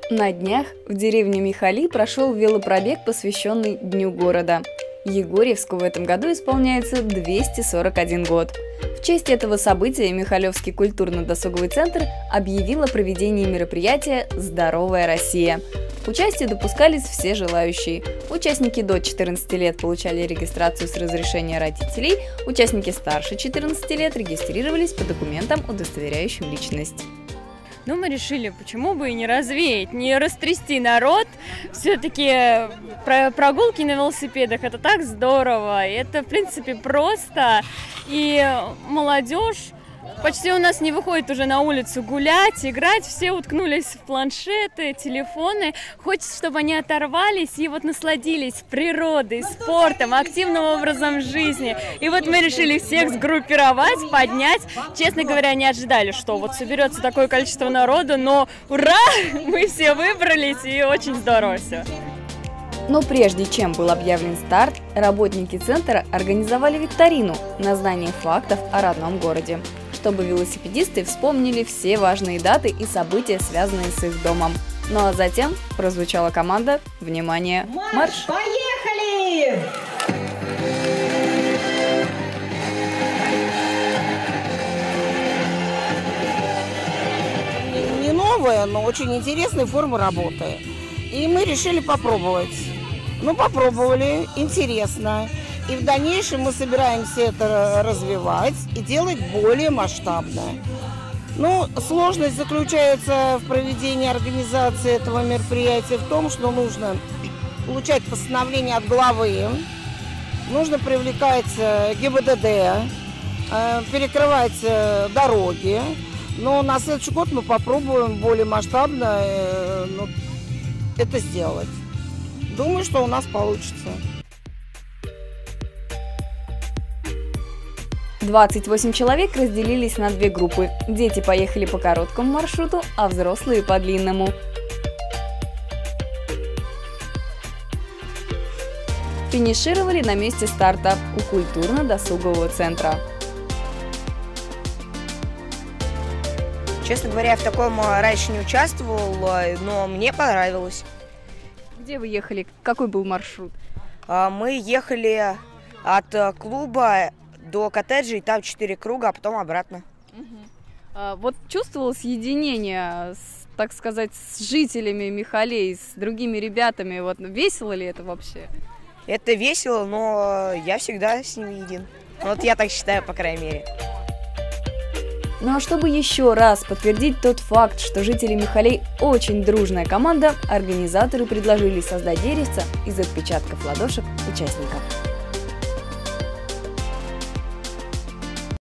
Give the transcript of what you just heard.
На днях в деревне Михали прошел велопробег, посвященный Дню города. Егорьевску в этом году исполняется 241 год. В честь этого события Михалевский культурно-досуговый центр объявил о проведении мероприятия «Здоровая Россия». К участию допускались все желающие. Участники до 14 лет получали регистрацию с разрешения родителей, участники старше 14 лет регистрировались по документам, удостоверяющим личность. Ну, мы решили, почему бы и не развеять, не растрясти народ. Все-таки прогулки на велосипедах – это так здорово, и это, в принципе, просто. И молодежь почти у нас не выходит уже на улицу гулять, играть, все уткнулись в планшеты, телефоны. Хочется, чтобы они оторвались и вот насладились природой, спортом, активным образом жизни. И вот мы решили всех сгруппировать, поднять. Честно говоря, не ожидали, что вот соберется такое количество народу, но ура! Мы все выбрались, и очень здорово все. Но прежде чем был объявлен старт, работники центра организовали викторину на знание фактов о родном городе, чтобы велосипедисты вспомнили все важные даты и события, связанные с их домом. Ну а затем прозвучала команда «Внимание! Марш!». Поехали! Не новая, но очень интересная форма работы. И мы решили попробовать. Ну, попробовали, интересно. И в дальнейшем мы собираемся это развивать и делать более масштабно. Ну, сложность заключается в проведении организации этого мероприятия в том, что нужно получать постановление от главы, нужно привлекать ГИБДД, перекрывать дороги. Но на следующий год мы попробуем более масштабно это сделать. Думаю, что у нас получится. 28 человек разделились на две группы. Дети поехали по короткому маршруту, а взрослые по длинному. Финишировали на месте старта у культурно-досугового центра. Честно говоря, я в таком раньше не участвовал, но мне понравилось. Где вы ехали? Какой был маршрут? Мы ехали от клуба до коттеджей, там 4 круга, а потом обратно. Вот чувствовалось единение, так сказать, с жителями Михалей, с другими ребятами? Вот весело ли это вообще? Это весело, но я всегда с ними един. Вот я так считаю, по крайней мере. Ну а чтобы еще раз подтвердить тот факт, что жители Михалей очень дружная команда, организаторы предложили создать деревца из отпечатков ладошек участников.